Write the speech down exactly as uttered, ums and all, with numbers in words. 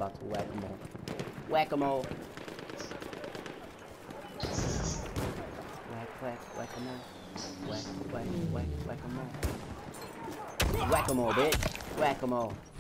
about to whack 'em all. Whack 'em all. Whack, whack, whack 'em all. Whack, whack, whack, whack 'em all. Whack 'em all, bitch. Whack 'em all.